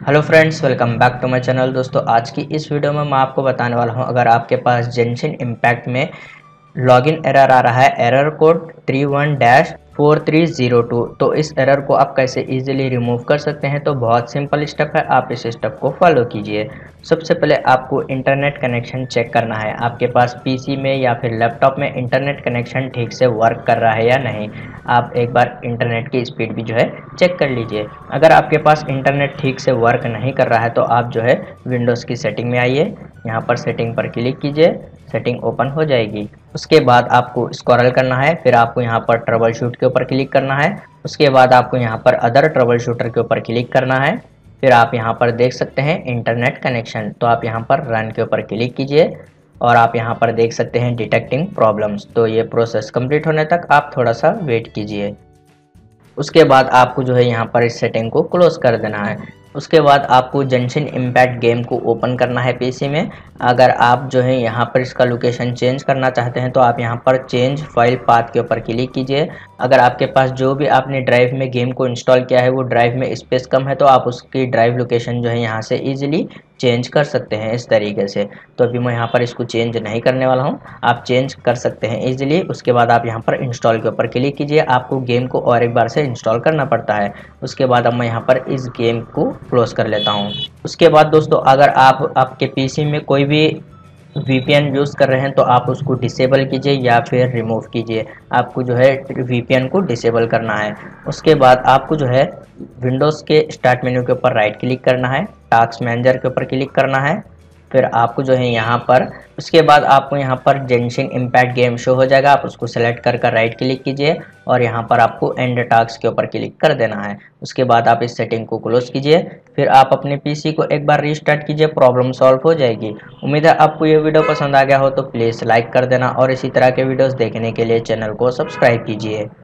Hello friends, welcome back to my channel. दोस्तों, आज की इस वीडियो में मैं आपको बताने वाला हूं, अगर आपके पास जेंशिन इम्पैक्ट में लॉगिन एरर आ रहा है, एरर कोड 31-4302, तो इस एरर को आप कैसे इजीली रिमूव कर सकते हैं। तो बहुत सिंपल स्टेप है, आप इस स्टेप को फॉलो कीजिए। सबसे पहले आपको इंटरनेट कनेक्शन चेक करना है, आपके पास पीसी में या फिर लैपटॉप में इंटरनेट कनेक्शन ठीक से वर्क कर रहा है या नहीं। आप एक बार इंटरनेट की स्पीड भी जो है चेक कर लीजिए। अगर आपके पास इंटरनेट ठीक से वर्क नहीं कर रहा है तो आप जो है विंडोज़ की सेटिंग में आइए, यहाँ पर सेटिंग पर क्लिक कीजिए, सेटिंग ओपन हो जाएगी। उसके बाद आपको स्क्रॉल करना है, फिर आपको यहाँ पर ट्रबल शूट के ऊपर क्लिक करना है। उसके बाद आपको यहाँ पर अदर ट्रबल शूटर के ऊपर क्लिक करना है। फिर आप यहाँ पर देख सकते हैं इंटरनेट कनेक्शन, तो आप यहाँ पर रन के ऊपर क्लिक कीजिए और आप यहाँ पर देख सकते हैं डिटेक्टिंग प्रॉब्लम्स। तो ये प्रोसेस कंप्लीट होने तक आप थोड़ा सा वेट कीजिए। उसके बाद आपको जो है यहाँ पर इस सेटिंग को क्लोज कर देना है। उसके बाद आपको जेंशिन इम्पैक्ट गेम को ओपन करना है पीसी में। अगर आप जो है यहाँ पर इसका लोकेशन चेंज करना चाहते हैं तो आप यहाँ पर चेंज फाइल पाथ के ऊपर क्लिक कीजिए। अगर आपके पास जो भी आपने ड्राइव में गेम को इंस्टॉल किया है वो ड्राइव में स्पेस कम है तो आप उसकी ड्राइव लोकेशन जो है यहाँ से ईजिली चेंज कर सकते हैं इस तरीके से। तो अभी मैं यहाँ पर इसको चेंज नहीं करने वाला हूँ, आप चेंज कर सकते हैं इजीली। उसके बाद आप यहाँ पर इंस्टॉल के ऊपर क्लिक कीजिए। आपको गेम को और एक बार से इंस्टॉल करना पड़ता है। उसके बाद अब मैं यहाँ पर इस गेम को क्लोज कर लेता हूँ। उसके बाद दोस्तों, अगर आप आपके पीसी में कोई भी वीपीएन यूज़ कर रहे हैं तो आप उसको डिसेबल कीजिए या फिर रिमूव कीजिए। आपको जो है वीपीएन को डिसेबल करना है। उसके बाद आपको जो है विंडोज़ के स्टार्ट मेन्यू के ऊपर राइट क्लिक करना है, टास्क मैनेजर के ऊपर क्लिक करना है। फिर आपको जो है यहाँ पर उसके बाद आपको यहाँ पर जेंशिन इम्पैक्ट गेम शो हो जाएगा, आप उसको सेलेक्ट कर राइट क्लिक कीजिए और यहाँ पर आपको एंड टास्क के ऊपर क्लिक कर देना है। उसके बाद आप इस सेटिंग को क्लोज कीजिए, फिर आप अपने पीसी को एक बार रीस्टार्ट कीजिए, प्रॉब्लम सॉल्व हो जाएगी। उम्मीद है आपको ये वीडियो पसंद आ गया हो तो प्लीज़ लाइक कर देना और इसी तरह के वीडियोज़ देखने के लिए चैनल को सब्सक्राइब कीजिए।